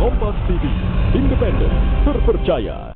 Kompas TV, independen, terpercaya.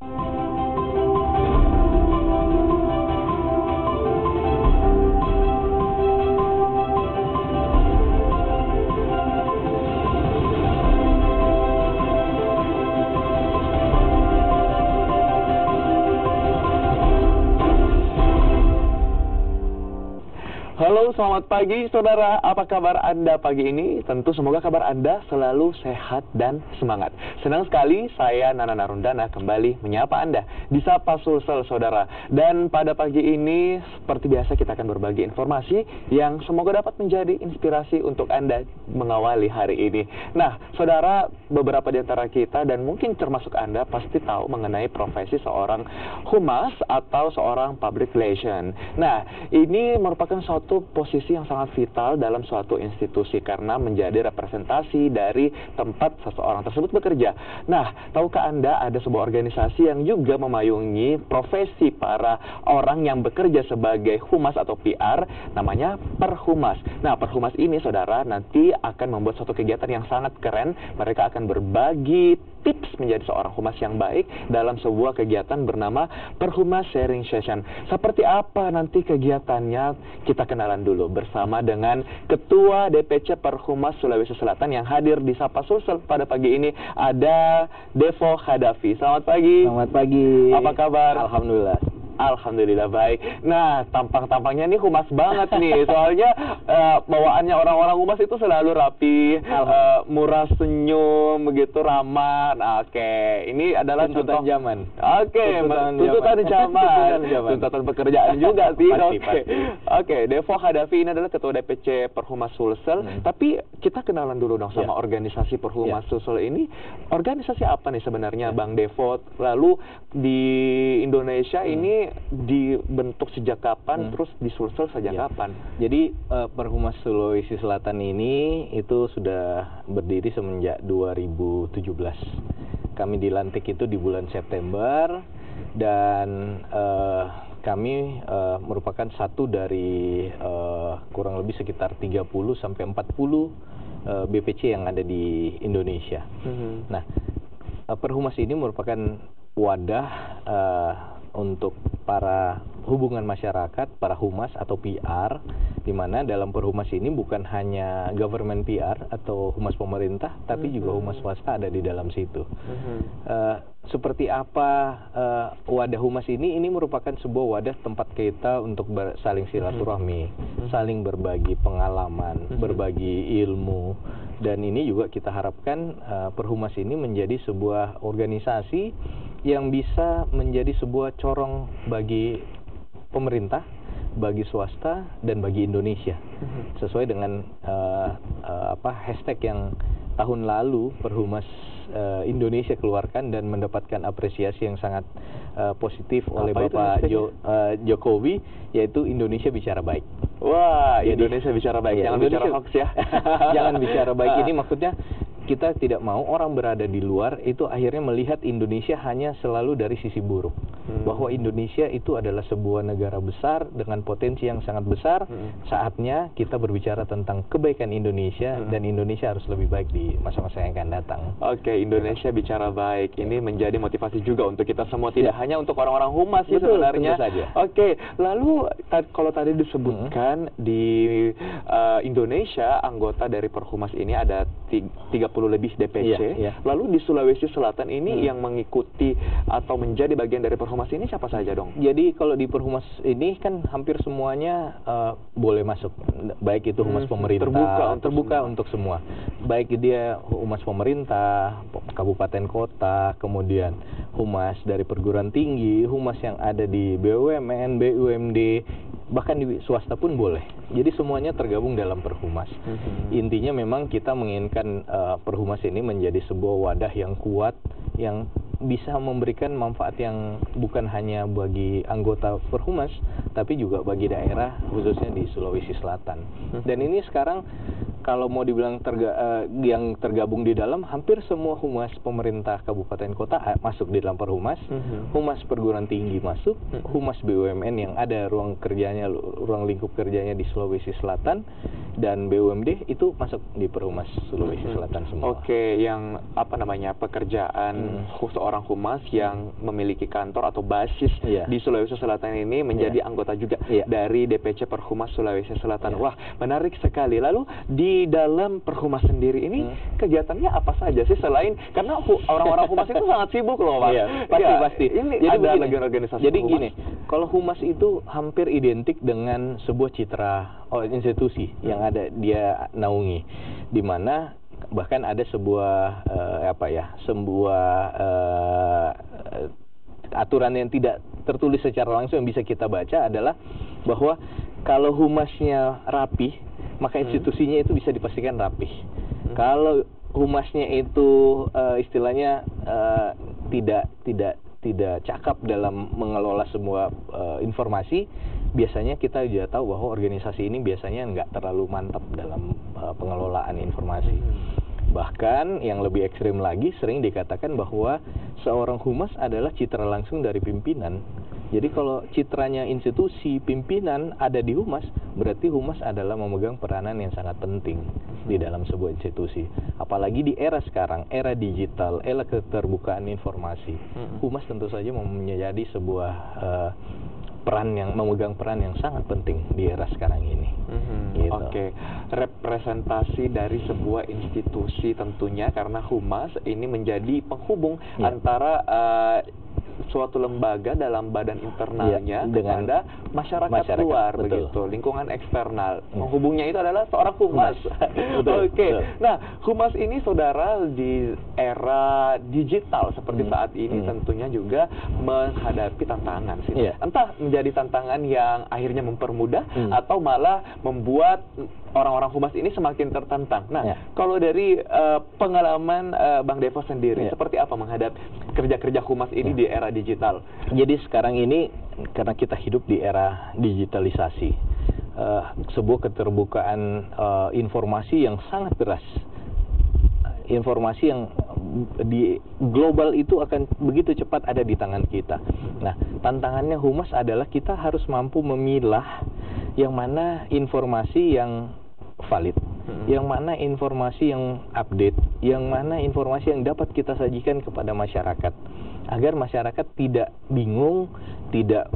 Halo, selamat pagi saudara. Apa kabar Anda pagi ini? Tentu semoga kabar Anda selalu sehat dan semangat. Senang sekali saya Nana Narundana kembali menyapa Anda di Sapa Sulsel saudara. Dan pada pagi ini seperti biasa kita akan berbagi informasi yang semoga dapat menjadi inspirasi untuk Anda mengawali hari ini. Nah, saudara, beberapa di antara kita dan mungkin termasuk Anda pasti tahu mengenai profesi seorang humas atau seorang public relation. Nah, ini merupakan suatu posisi yang sangat vital dalam suatu institusi karena menjadi representasi dari tempat seseorang tersebut bekerja. Nah, tahukah Anda ada sebuah organisasi yang juga memayungi profesi para orang yang bekerja sebagai humas atau PR, namanya Perhumas. Nah, Perhumas ini saudara nanti akan membuat suatu kegiatan yang sangat keren. Mereka akan berbagi tips menjadi seorang humas yang baik dalam sebuah kegiatan bernama Perhumas Sharing Session. Seperti apa nanti kegiatannya? Kita kenalan dulu bersama dengan Ketua DPC Perhumas Sulawesi Selatan yang hadir di Sapa Sulsel pada pagi ini. Ada Devo Khadafi. Selamat pagi. Selamat pagi. Apa kabar? Alhamdulillah. Alhamdulillah baik. Nah, tampang-tampangnya ini humas banget nih. Soalnya bawaannya orang-orang humas itu selalu rapi, murah senyum, begitu ramah. Nah, oke, ini adalah tuntutan zaman. Oke, tuntutan zaman. Tuntutan pekerjaan juga sih. Oke, Devo Khadafi ini adalah Ketua DPC Perhumas Sulsel. Tapi kita kenalan dulu dong sama organisasi Perhumas Sulsel ini. Organisasi apa nih sebenarnya, Bang Devo? Lalu di Indonesia ini dibentuk sejak kapan, terus di Sulsel sejak kapan? Jadi Perhumas Sulawesi Selatan ini itu sudah berdiri semenjak 2017. Kami dilantik itu di bulan September dan kami merupakan satu dari kurang lebih sekitar 30 sampai 40 BPC yang ada di Indonesia. Nah, Perhumas ini merupakan wadah untuk para hubungan masyarakat, para humas atau PR, di mana dalam Perhumas ini bukan hanya government PR atau humas pemerintah, tapi juga humas swasta ada di dalam situ. Seperti apa wadah humas ini? Ini merupakan sebuah wadah tempat kita untuk saling silaturahmi, saling berbagi pengalaman, berbagi ilmu, dan ini juga kita harapkan Perhumas ini menjadi sebuah organisasi yang bisa menjadi sebuah corong bagi pemerintah, bagi swasta, dan bagi Indonesia. Sesuai dengan hashtag yang tahun lalu Perhumas Indonesia keluarkan dan mendapatkan apresiasi yang sangat positif oleh Bapak Jokowi, yaitu Indonesia Bicara Baik. Wah, jadi, Indonesia Bicara Baik, jangan bicara hoax ya. Jangan bicara baik, ini maksudnya kita tidak mau orang berada di luar itu akhirnya melihat Indonesia hanya selalu dari sisi buruk. Bahwa Indonesia itu adalah sebuah negara besar dengan potensi yang sangat besar. Saatnya kita berbicara tentang kebaikan Indonesia dan Indonesia harus lebih baik di masa-masa yang akan datang. Oke, Indonesia Bicara Baik. Ini menjadi motivasi juga untuk kita semua, tidak hanya untuk orang-orang humas sih sebenarnya. Oke, lalu kalau tadi disebutkan di Indonesia anggota dari Perhumas ini ada 30 lebih DPC. Lalu di Sulawesi Selatan ini yang mengikuti atau menjadi bagian dari Perhumas ini siapa saja dong? Jadi kalau di Perhumas ini kan hampir semuanya boleh masuk, baik itu humas pemerintah, terbuka untuk semua. Baik dia humas pemerintah, kabupaten kota, kemudian humas dari perguruan tinggi, humas yang ada di BUMN, BUMD, bahkan di swasta pun boleh. Jadi semuanya tergabung dalam Perhumas. Intinya memang kita menginginkan Perhumas ini menjadi sebuah wadah yang kuat, yang bisa memberikan manfaat yang bukan hanya bagi anggota Perhumas, tapi juga bagi daerah, khususnya di Sulawesi Selatan. Dan ini sekarang kalau mau dibilang yang tergabung di dalam, hampir semua humas pemerintah kabupaten kota masuk di dalam Perhumas, humas perguruan tinggi masuk, humas BUMN yang ada ruang lingkup kerjanya di Sulawesi Selatan, dan BUMD itu masuk di Perhumas Sulawesi Selatan semua. Oke, yang apa namanya, pekerjaan seorang humas yang memiliki kantor atau basis di Sulawesi Selatan ini menjadi anggota juga dari DPC Perhumas Sulawesi Selatan. Wah, menarik sekali. Lalu di dalam Perhumas sendiri ini kegiatannya apa saja sih, selain karena orang-orang humas itu sangat sibuk loh, Pak. Pasti. Ini jadi ada begini, organisasi jadi humas. gini, kalau humas itu hampir identik dengan sebuah citra institusi yang ada dia naungi, di mana bahkan ada sebuah aturan yang tidak tertulis secara langsung yang bisa kita baca adalah bahwa kalau humasnya rapih, maka institusinya itu bisa dipastikan rapih. Kalau humasnya itu istilahnya tidak cakap dalam mengelola semua informasi, biasanya kita juga tahu bahwa organisasi ini biasanya nggak terlalu mantap dalam pengelolaan informasi. Bahkan yang lebih ekstrim lagi, sering dikatakan bahwa seorang humas adalah citra langsung dari pimpinan. Jadi kalau citranya institusi pimpinan ada di humas, berarti humas adalah memegang peranan yang sangat penting di dalam sebuah institusi. Apalagi di era sekarang, era digital, era keterbukaan informasi, humas tentu saja menjadi sebuah memegang peran yang sangat penting di era sekarang ini. Gitu. Oke, representasi dari sebuah institusi tentunya, karena humas ini menjadi penghubung antara suatu lembaga dalam badan internalnya dengan masyarakat luar, begitu, lingkungan eksternal. Penghubungnya itu adalah seorang humas. Oke. Nah, humas ini, saudara, di era digital seperti saat ini tentunya juga menghadapi tantangan sih. Entah menjadi tantangan yang akhirnya mempermudah atau malah membuat orang-orang humas ini semakin tertantang. Nah, kalau dari pengalaman Bang Devo sendiri, seperti apa menghadapi kerja-kerja humas ini di era digital? Jadi sekarang ini karena kita hidup di era digitalisasi, sebuah keterbukaan informasi yang sangat deras, informasi yang di global itu akan begitu cepat ada di tangan kita. Nah, tantangannya humas adalah kita harus mampu memilah yang mana informasi yang valid, yang mana informasi yang update, yang mana informasi yang dapat kita sajikan kepada masyarakat, agar masyarakat tidak bingung, tidak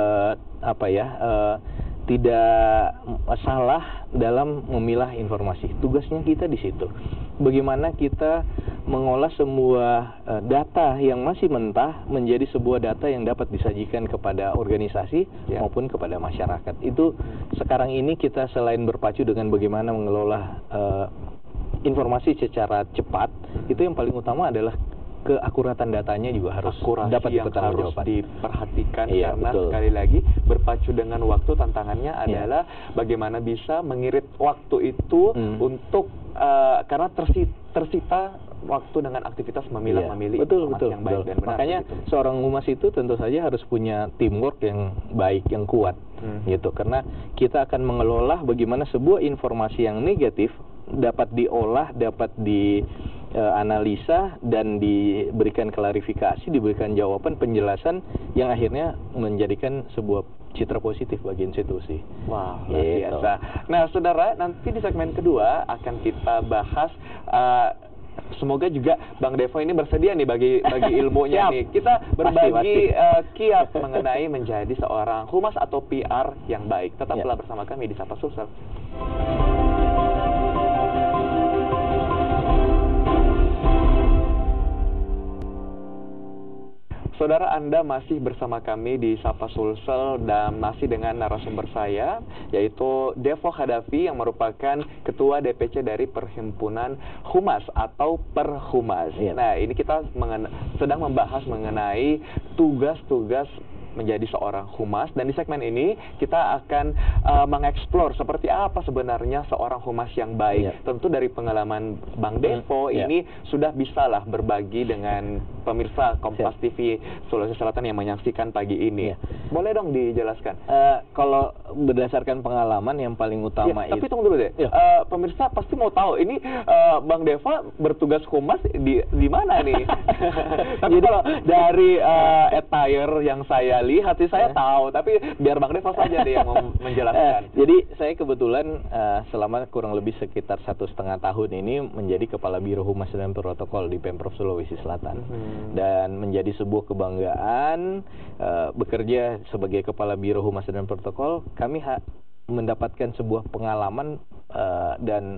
tidak salah dalam memilah informasi. Tugasnya kita di situ. Bagaimana kita mengolah semua data yang masih mentah menjadi sebuah data yang dapat disajikan kepada organisasi maupun kepada masyarakat. Itu sekarang ini kita selain berpacu dengan bagaimana mengelola informasi secara cepat, itu yang paling utama adalah keakuratan datanya juga harus dapat dipertanggungjawabkan. Diperhatikan karena sekali lagi berpacu dengan waktu, tantangannya adalah bagaimana bisa mengirit waktu itu untuk karena tersita waktu dengan aktivitas memilah-memilih informasi yang baik dan benar. Makanya seorang humas itu tentu saja harus punya teamwork yang baik, yang kuat, gitu. Karena kita akan mengelola bagaimana sebuah informasi yang negatif dapat diolah, dapat dianalisa dan diberikan klarifikasi, diberikan jawaban, penjelasan yang akhirnya menjadikan sebuah citra positif bagi institusi. Wah, luar biasa. Nah, saudara, nanti di segmen kedua akan kita bahas. Semoga juga Bang Devo ini bersedia nih bagi ilmunya nih. Kita berbagi kiat mengenai menjadi seorang humas atau PR yang baik. Tetaplah bersama kami di Sapa Sulsel. Saudara, Anda masih bersama kami di Sapa Sulsel dan masih dengan narasumber saya, yaitu Devo Hadafi yang merupakan Ketua DPC dari Perhimpunan Humas atau Perhumas. Nah, ini kita sedang membahas mengenai tugas-tugas menjadi seorang humas. Dan di segmen ini kita akan mengeksplor seperti apa sebenarnya seorang humas yang baik. Tentu dari pengalaman Bang Devo ini sudah bisalah berbagi dengan pemirsa Kompas TV Sulawesi Selatan yang menyaksikan pagi ini. Boleh dong dijelaskan? Kalau berdasarkan pengalaman yang paling utama tapi tunggu dulu deh. Pemirsa pasti mau tahu ini Bang Deva bertugas humas di mana nih? Tapi kalau dari attire yang saya lihat sih saya tahu, tapi biar Bang Deva saja deh yang menjelaskan. Jadi saya kebetulan selama kurang lebih sekitar 1,5 tahun ini menjadi Kepala Biro Humas dan Protokol di Pemprov Sulawesi Selatan. Dan menjadi sebuah kebanggaan bekerja sebagai Kepala Biro Humas dan Protokol, kami mendapatkan sebuah pengalaman dan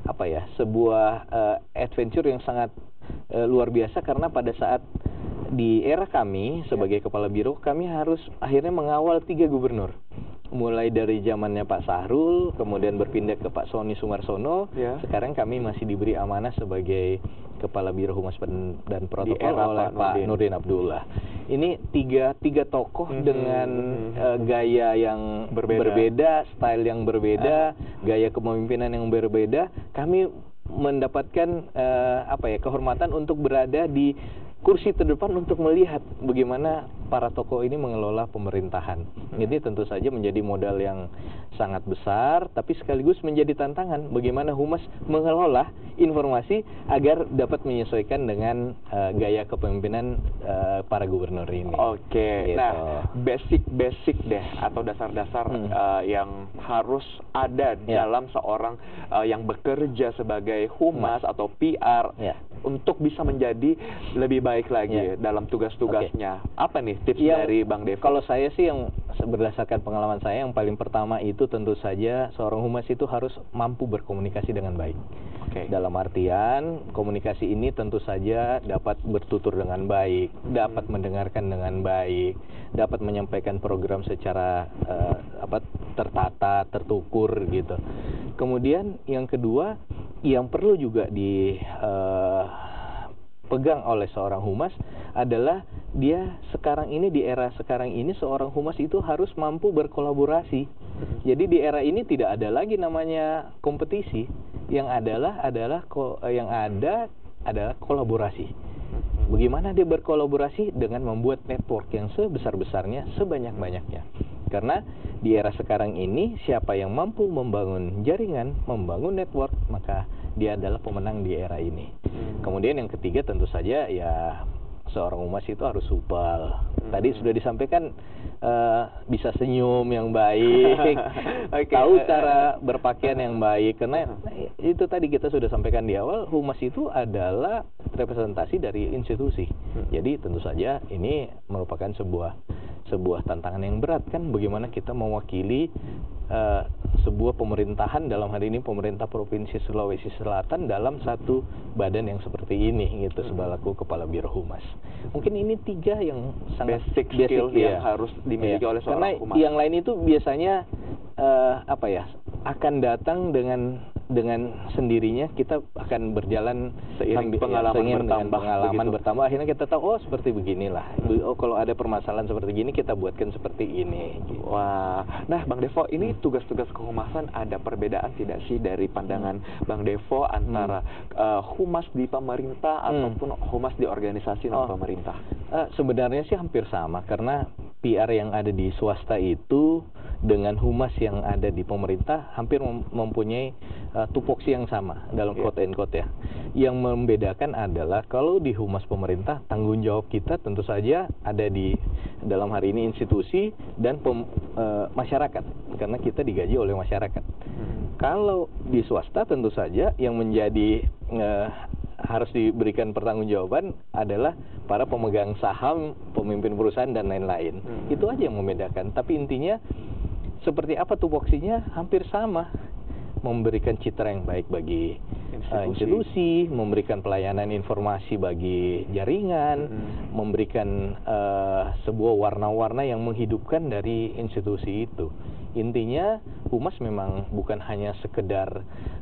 sebuah adventure yang sangat luar biasa, karena pada saat di era kami sebagai Kepala Biro, kami harus akhirnya mengawal 3 gubernur. Mulai dari zamannya Pak Sahrul, kemudian berpindah ke Pak Sony Sumarsono, sekarang kami masih diberi amanah sebagai Kepala Biro Humas dan Protokol oleh Pak Nurdin Abdullah. Ini tiga tokoh dengan gaya yang berbeda, style yang berbeda, gaya kepemimpinan yang berbeda. Kami mendapatkan kehormatan untuk berada di kursi terdepan untuk melihat bagaimana para tokoh ini mengelola pemerintahan. Ini tentu saja menjadi modal yang sangat besar, tapi sekaligus menjadi tantangan bagaimana humas mengelola informasi agar dapat menyesuaikan dengan gaya kepemimpinan para gubernur ini. Oke, nah basic deh atau dasar-dasar yang harus ada dalam seorang yang bekerja sebagai humas atau PR untuk bisa menjadi lebih baik lagi dalam tugas-tugasnya. Apa nih tips dari Bang Devo? Kalau saya sih, yang berdasarkan pengalaman saya, yang paling pertama itu tentu saja seorang humas itu harus mampu berkomunikasi dengan baik. Dalam artian komunikasi ini tentu saja dapat bertutur dengan baik, dapat mendengarkan dengan baik, dapat menyampaikan program secara tertata, tertukur gitu. Kemudian yang kedua yang perlu juga pegang oleh seorang humas adalah dia sekarang ini, di era sekarang ini, seorang humas itu harus mampu berkolaborasi. Jadi di era ini tidak ada lagi namanya kompetisi, yang adalah kolaborasi. Bagaimana dia berkolaborasi? Dengan membuat network yang sebesar-besarnya, sebanyak-banyaknya. Karena di era sekarang ini, siapa yang mampu membangun jaringan, membangun network, maka dia adalah pemenang di era ini. Kemudian yang ketiga tentu saja seorang humas itu harus supel. Tadi sudah disampaikan, bisa senyum yang baik, tahu cara berpakaian yang baik. Karena itu tadi kita sudah sampaikan di awal, humas itu adalah representasi dari institusi. Jadi tentu saja ini merupakan sebuah tantangan yang berat, kan, bagaimana kita mewakili sebuah pemerintahan, dalam hal ini pemerintah Provinsi Sulawesi Selatan, dalam satu badan yang seperti ini gitu, sebagai Kepala Biro Humas. Mungkin ini 3 yang sangat basic skill yang harus dimiliki oleh seorang humas. Karena yang lain itu biasanya akan datang dengan sendirinya. Kita akan berjalan seiring pengalaman bertambah, akhirnya kita tahu, seperti beginilah. Kalau ada permasalahan seperti gini, kita buatkan seperti ini gitu. Wah, nah Bang Devo, ini tugas-tugas kehumasan ada perbedaan tidak sih dari pandangan Bang Devo antara humas di pemerintah ataupun humas di organisasi non pemerintah? Sebenarnya sih hampir sama, karena PR yang ada di swasta itu dengan humas yang ada di pemerintah hampir mempunyai tupoksi yang sama dalam quote and quote ya. Yang membedakan adalah kalau di humas pemerintah, tanggung jawab kita tentu saja ada di dalam hari ini institusi dan masyarakat, karena kita digaji oleh masyarakat. Kalau di swasta tentu saja yang menjadi harus diberikan pertanggungjawaban adalah para pemegang saham, pemimpin perusahaan dan lain-lain. Itu aja yang membedakan. Tapi intinya seperti apa tupoksinya hampir sama. Memberikan citra yang baik bagi institusi, memberikan pelayanan informasi bagi jaringan, memberikan sebuah warna-warna yang menghidupkan dari institusi itu. Intinya humas memang bukan hanya sekedar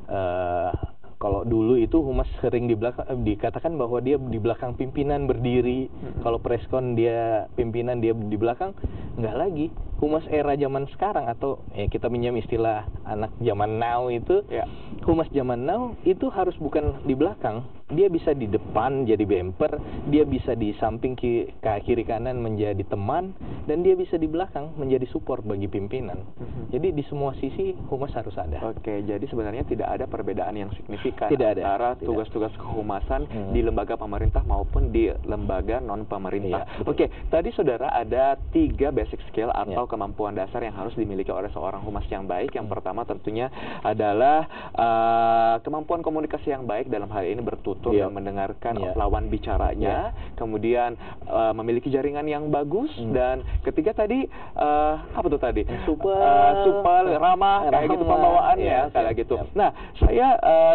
kalau dulu itu humas sering dikatakan bahwa dia di belakang pimpinan berdiri. Kalau preskon dia pimpinan, dia di belakang. nggak lagi. Humas era zaman sekarang atau kita minjam istilah anak zaman now itu, Ya. humas zaman now itu harus bukan di belakang, dia bisa di depan jadi bumper, dia bisa di samping kiri kanan menjadi teman, dan dia bisa di belakang menjadi support bagi pimpinan. Jadi di semua sisi humas harus ada. Oke, jadi sebenarnya tidak ada perbedaan yang signifikan Tidak ada, antara tidak. tugas-tugas kehumasan di lembaga pemerintah maupun di lembaga non pemerintah. Iya, betul. Oke, tadi saudara ada 3 basic skill atau Iya. kemampuan dasar yang harus dimiliki oleh seorang humas yang baik. Yang pertama tentunya adalah kemampuan komunikasi yang baik, dalam hal ini bertutur Iya. dan mendengarkan Iya. lawan bicaranya. Kemudian memiliki jaringan yang bagus, dan ketiga tadi apa tuh tadi? Supel, ramah, kayak gitu pembawaannya, Iya, kayak siap, gitu. siap. Nah, saya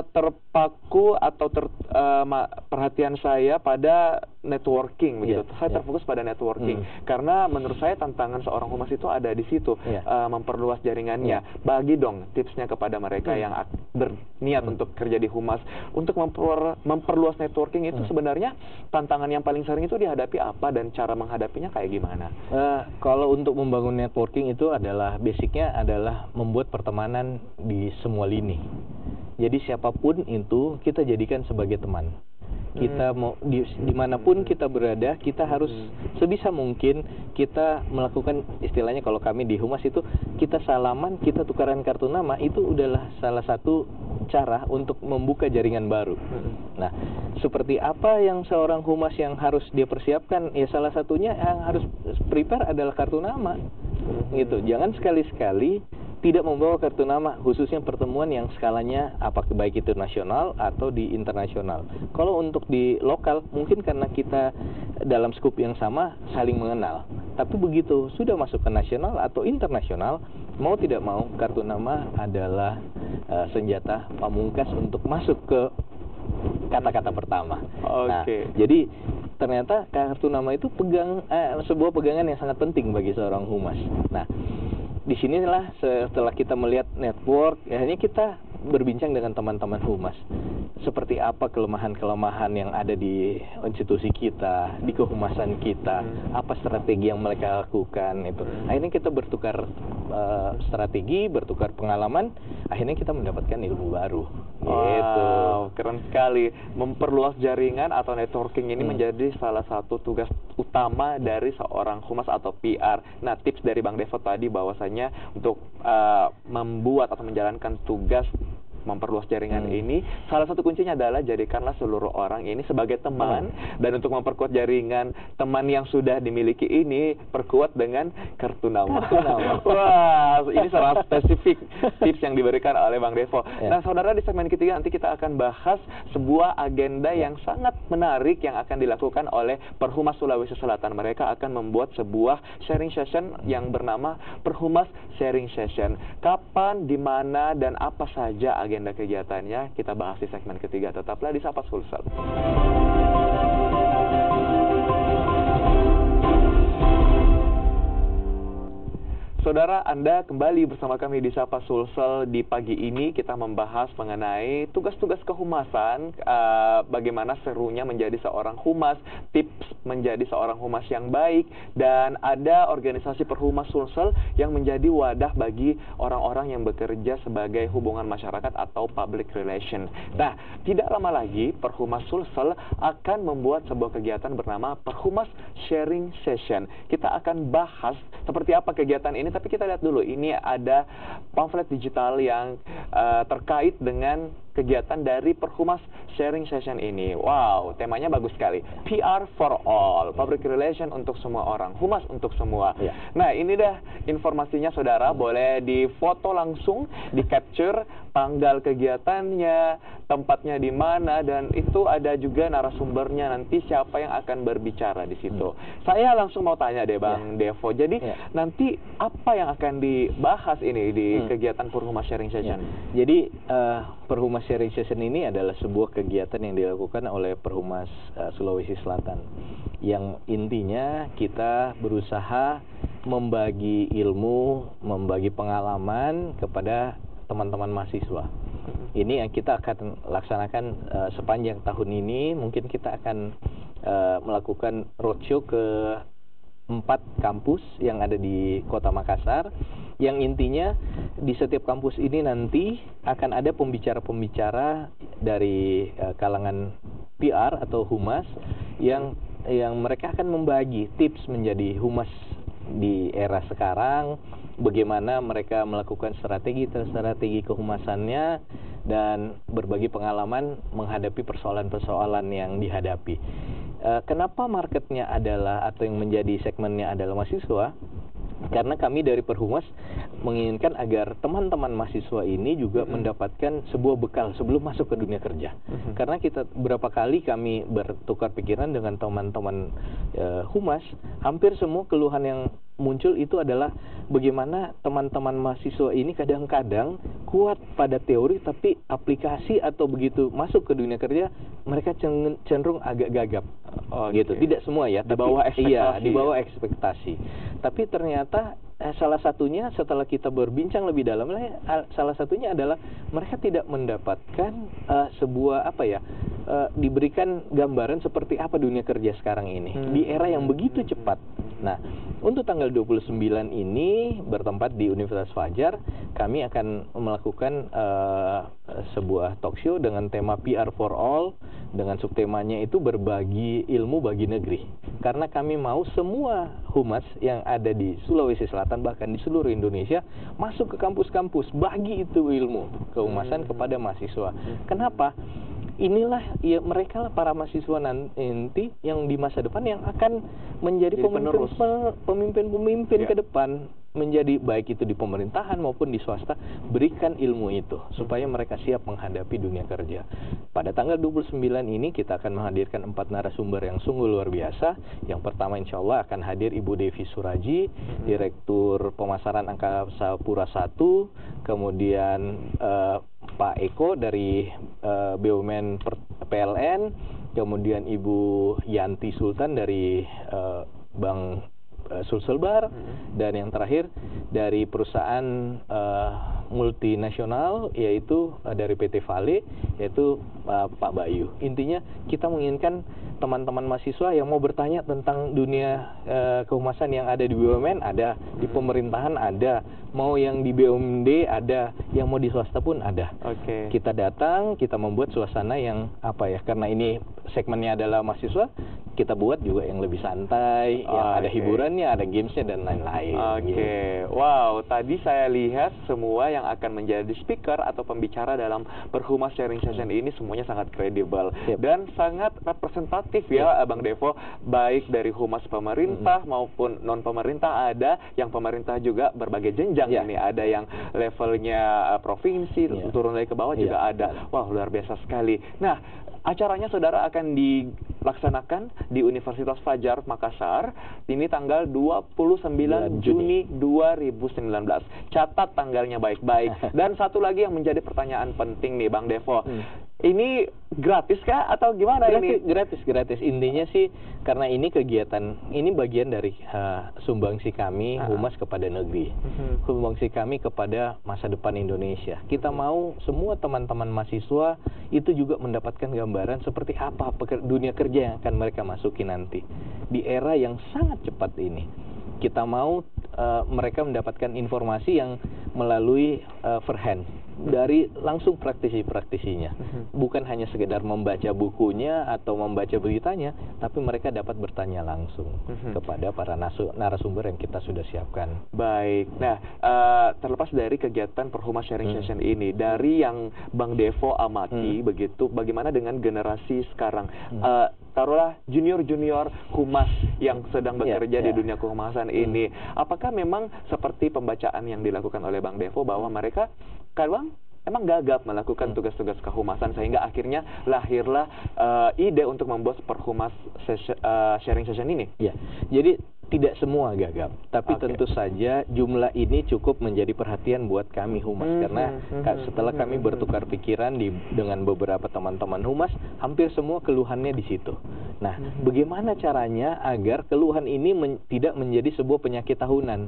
terpaku atau perhatian saya pada networking begitu. Iya, Saya iya. terfokus pada networking karena menurut saya tantangan seorang humas itu ada di situ, Iya. memperluas jaringannya. Bagi dong tipsnya kepada mereka yang berniat untuk kerja di humas untuk memperluas networking itu sebenarnya tantangan yang paling sering itu dihadapi apa dan cara menghadapinya kayak gimana? Kalau untuk membangun networking itu adalah basicnya adalah membuat pertemanan di semua lini. Jadi siapapun itu kita jadikan sebagai teman. Kita mau dimanapun kita berada, kita harus sebisa mungkin kita melakukan, istilahnya kalau kami di humas itu kita salaman, kita tukaran kartu nama, itu udahlah salah satu cara untuk membuka jaringan baru. Nah, seperti apa yang seorang humas yang harus dia persiapkan? Ya salah satunya yang harus prepare adalah kartu nama. Gitu. Jangan sekali-sekali tidak membawa kartu nama, khususnya pertemuan yang skalanya baik itu nasional atau di internasional. Kalau untuk di lokal, mungkin karena kita dalam skup yang sama saling mengenal. Tapi begitu sudah masuk ke nasional atau internasional, mau tidak mau kartu nama adalah senjata pamungkas untuk masuk ke kata-kata pertama. Nah, jadi ternyata kartu nama itu sebuah pegangan yang sangat penting bagi seorang humas. Nah, disinilah setelah kita melihat network, akhirnya kita berbincang dengan teman-teman humas. Seperti apa kelemahan-kelemahan yang ada di institusi kita, di kehumasan kita, apa strategi yang mereka lakukan itu. Akhirnya kita bertukar strategi, bertukar pengalaman, akhirnya kita mendapatkan ilmu baru. Wow, keren sekali. Memperluas jaringan atau networking ini menjadi salah satu tugas utama dari seorang humas atau PR. Nah, tips dari Bang Devo tadi bahwasanya untuk membuat atau menjalankan tugas memperluas jaringan ini, salah satu kuncinya adalah jadikanlah seluruh orang ini sebagai teman, dan untuk memperkuat jaringan teman yang sudah dimiliki ini, perkuat dengan kartu nama. Wah, ini sangat spesifik tips yang diberikan oleh Bang Devo. Nah, saudara, di segmen ketiga nanti kita akan bahas sebuah agenda yang sangat menarik yang akan dilakukan oleh Perhumas Sulawesi Selatan. Mereka akan membuat sebuah sharing session yang bernama Perhumas Sharing Session. Kapan, di mana, dan apa saja agenda kegiatannya kita bahas di segmen ketiga. Tetaplah di Sapa Sulsel. Saudara, Anda kembali bersama kami di Sapa Sulsel. Di pagi ini kita membahas mengenai tugas-tugas kehumasan, bagaimana serunya menjadi seorang humas, tips menjadi seorang humas yang baik, dan ada organisasi Perhumas Sulsel yang menjadi wadah bagi orang-orang yang bekerja sebagai hubungan masyarakat atau public relation. Nah, tidak lama lagi Perhumas Sulsel akan membuat sebuah kegiatan bernama Perhumas Sharing Session. Kita akan bahas seperti apa kegiatan ini, tapi kita lihat dulu, ini ada pamflet digital yang terkait dengan kegiatan dari Perhumas Sharing Session ini. Wow, temanya bagus sekali. PR for all, public relation untuk semua orang, humas untuk semua. Nah, ini dah informasinya, saudara. Boleh difoto langsung, di capture tanggal kegiatannya, tempatnya di mana, dan itu ada juga narasumbernya nanti siapa yang akan berbicara di situ. Saya langsung mau tanya deh, Bang Devo. Jadi nanti apa yang akan dibahas ini di kegiatan Perhumas Sharing Session? Jadi Perhumas Sharing Session ini adalah sebuah kegiatan yang dilakukan oleh Perhumas Sulawesi Selatan, yang intinya kita berusaha membagi ilmu, membagi pengalaman kepada teman-teman mahasiswa. Ini yang kita akan laksanakan sepanjang tahun ini. Mungkin kita akan melakukan roadshow ke 4 kampus yang ada di Kota Makassar, yang intinya di setiap kampus ini nanti akan ada pembicara-pembicara dari kalangan PR atau humas yang mereka akan membagi tips menjadi humas di era sekarang, bagaimana mereka melakukan strategi kehumasannya, dan berbagi pengalaman menghadapi persoalan-persoalan yang dihadapi. Kenapa marketnya adalah, atau yang menjadi segmennya adalah mahasiswa? Karena kami dari Perhumas menginginkan agar teman-teman mahasiswa ini juga mendapatkan sebuah bekal sebelum masuk ke dunia kerja. Karena berapa kali kami bertukar pikiran dengan teman-teman humas, hampir semua keluhan yang muncul itu adalah bagaimana teman-teman mahasiswa ini kadang-kadang kuat pada teori, tapi aplikasi atau begitu masuk ke dunia kerja mereka cenderung agak gagap. Gitu. Tidak semua ya, di bawah ekspektasi. Iya, di bawah ekspektasi. Tapi ternyata salah satunya setelah kita berbincang lebih dalam, salah satunya adalah mereka tidak mendapatkan sebuah diberikan gambaran seperti apa dunia kerja sekarang ini di era yang begitu cepat. Nah, untuk tanggal 29 ini bertempat di Universitas Fajar, kami akan melakukan sebuah talk show dengan tema PR for All, dengan subtemanya itu berbagi ilmu bagi negeri. Karena kami mau semua humas yang ada di Sulawesi Selatan, bahkan di seluruh Indonesia, masuk ke kampus-kampus, bagi itu ilmu kehumasan kepada mahasiswa. Kenapa? Inilah ya, mereka lah para mahasiswa nanti yang di masa depan yang akan menjadi pemimpin-pemimpin ke depan, menjadi baik itu di pemerintahan maupun di swasta. Berikan ilmu itu supaya mereka siap menghadapi dunia kerja. Pada tanggal 29 ini kita akan menghadirkan 4 narasumber yang sungguh luar biasa. Yang pertama insya Allah akan hadir Ibu Devi Suraji, Direktur Pemasaran Angkasa Pura I, kemudian Pak Eko dari BUMN PLN, kemudian Ibu Yanti Sultan dari Bank Sulselbar, dan yang terakhir dari perusahaan multinasional yaitu dari PT Vale, yaitu Pak Bayu. Intinya kita menginginkan teman-teman mahasiswa yang mau bertanya tentang dunia kehumasan yang ada di BUMN ada, di pemerintahan ada, mau yang di BUMD ada, yang mau di swasta pun ada. Kita datang, kita membuat suasana yang karena ini segmennya adalah mahasiswa, kita buat juga yang lebih santai, yang ada hiburannya, ada gamesnya dan lain-lain. Wow, tadi saya lihat semua yang akan menjadi speaker atau pembicara dalam Perhumas Sharing Session ini semuanya sangat kredibel dan sangat representatif ya, Bang Devo, baik dari humas pemerintah maupun non pemerintah ada, yang pemerintah juga berbagai jenjang ini, ada yang levelnya provinsi, turun lagi ke bawah juga ada. Wah, luar biasa sekali. Nah, acaranya saudara akan dilaksanakan di Universitas Fajar Makassar ini tanggal 29 Juni 2019. Catat tanggalnya baik-baik. Dan satu lagi yang menjadi pertanyaan penting nih Bang Devo. Ini gratis kah atau gimana ini? Gratis. Intinya sih karena ini kegiatan, ini bagian dari sumbangsi kami humas kepada negeri, sumbangsi kami kepada masa depan Indonesia. Kita mau semua teman-teman mahasiswa itu juga mendapatkan gambaran seperti apa dunia kerja yang akan mereka masuki nanti di era yang sangat cepat ini. Kita mau mereka mendapatkan informasi yang melalui first hand, dari langsung praktisi-praktisinya, bukan hanya sekedar membaca bukunya atau membaca beritanya, tapi mereka dapat bertanya langsung kepada para narasumber yang kita sudah siapkan. Baik. Nah, terlepas dari kegiatan Perhumas Sharing Session ini, dari yang Bang Devo amati begitu, bagaimana dengan generasi sekarang? Taruhlah junior-junior humas yang sedang bekerja di dunia kehumasan ini, apakah memang seperti pembacaan yang dilakukan oleh Bang Devo bahwa mereka kadang emang gagap melakukan tugas-tugas kehumasan sehingga akhirnya lahirlah ide untuk membuat Perhumas Sharing Session ini? Ya, jadi tidak semua gagap, tapi tentu saja jumlah ini cukup menjadi perhatian buat kami humas, karena setelah kami bertukar pikiran dengan beberapa teman-teman humas, hampir semua keluhannya di situ. Nah, bagaimana caranya agar keluhan ini tidak menjadi sebuah penyakit tahunan?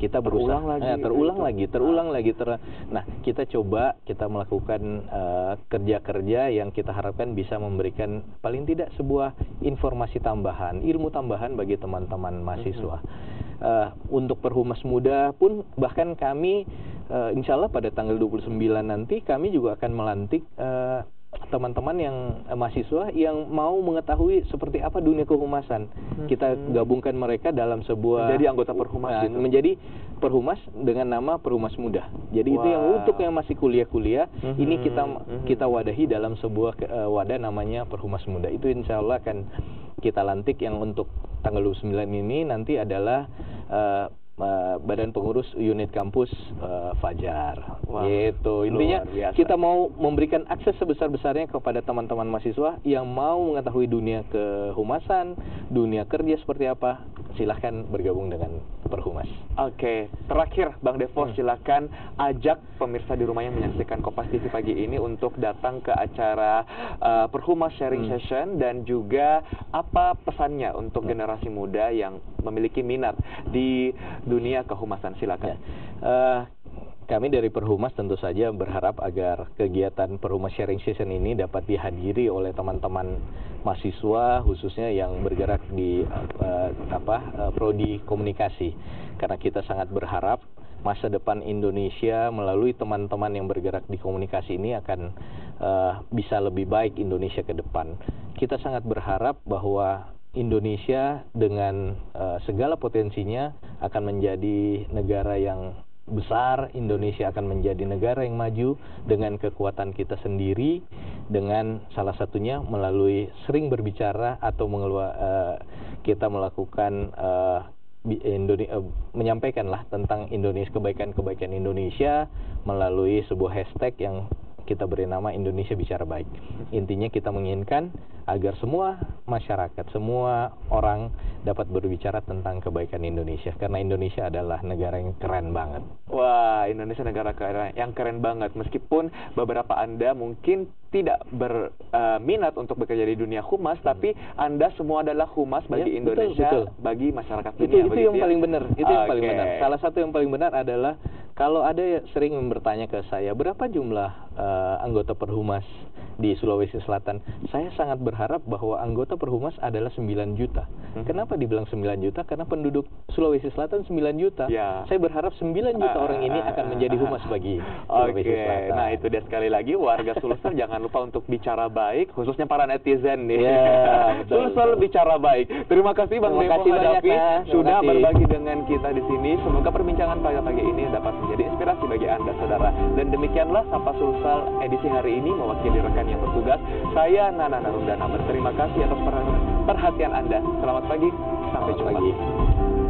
kita berusaha Terulang lagi. terulang lagi. Nah, kita coba kita melakukan kerja-kerja yang kita harapkan bisa memberikan paling tidak sebuah informasi tambahan, ilmu tambahan bagi teman-teman mahasiswa. Untuk Perhumas Muda pun bahkan kami insya Allah pada tanggal 29 nanti kami juga akan melantik teman-teman yang mahasiswa yang mau mengetahui seperti apa dunia kehumasan. Kita gabungkan mereka dalam sebuah Jadi anggota Perhumas gitu. menjadi Perhumas dengan nama Perhumas Muda. Jadi itu yang untuk yang masih kuliah-kuliah, ini kita wadahi dalam sebuah wadah namanya Perhumas Muda. Itu insya Allah akan kita lantik. Yang untuk tanggal 29 ini nanti adalah Badan Pengurus Unit Kampus Fajar. Wah, Gitu. Intinya luar biasa. kita mau memberikan akses sebesar-besarnya kepada teman-teman mahasiswa yang mau mengetahui dunia kehumasan, dunia kerja seperti apa. Silahkan bergabung dengan Perhumas. Oke, terakhir Bang Devo, silakan ajak pemirsa di rumah yang menyaksikan Kompas TV pagi ini untuk datang ke acara Perhumas Sharing Session, dan juga apa pesannya untuk generasi muda yang memiliki minat di dunia kehumasan. Silakan. Kami dari Perhumas tentu saja berharap agar kegiatan Perhumas Sharing Session ini dapat dihadiri oleh teman-teman mahasiswa, khususnya yang bergerak di prodi komunikasi. Karena kita sangat berharap masa depan Indonesia melalui teman-teman yang bergerak di komunikasi ini akan bisa lebih baik Indonesia ke depan. Kita sangat berharap bahwa Indonesia dengan segala potensinya akan menjadi negara yang besar. Indonesia akan menjadi negara yang maju dengan kekuatan kita sendiri, dengan salah satunya melalui sering berbicara atau kita melakukan menyampaikanlah tentang Indonesia, kebaikan-kebaikan Indonesia melalui sebuah hashtag yang kita beri nama Indonesia Bicara Baik. Intinya kita menginginkan agar semua masyarakat, semua orang dapat berbicara tentang kebaikan Indonesia, karena Indonesia adalah negara yang keren banget. Wah, Indonesia negara yang keren banget. Meskipun beberapa Anda mungkin tidak berminat untuk bekerja di dunia humas, tapi Anda semua adalah humas bagi Indonesia, betul. Bagi masyarakat dunia. Itu yang paling benar. Itu yang paling Oke. benar. Salah satu yang paling benar adalah kalau ada yang sering bertanya ke saya, berapa jumlah anggota Perhumas di Sulawesi Selatan? Saya sangat berharap bahwa anggota Perhumas adalah 9 juta. Kenapa dibilang 9 juta? Karena penduduk Sulawesi Selatan 9 juta. Ya. Saya berharap 9 juta orang ini akan menjadi humas bagi Sulawesi Selatan. Nah itu dia, sekali lagi warga Sulsel jangan lupa untuk bicara baik, khususnya para netizen nih. Ya, betul, Sulsel bicara baik. Terima kasih Bang Terima Devo kasih banyak, Hadapi Mas. Terima sudah kasih. berbagi dengan kita di sini. Semoga perbincangan pagi-pagi ini dapat menjadi inspirasi bagi Anda, saudara. Dan demikianlah Sapa Sulsel edisi hari ini, mewakili rekan yang bertugas. Saya Nana Narundana berterima kasih atas perhatian Anda. Selamat pagi, sampai jumpa. Pagi.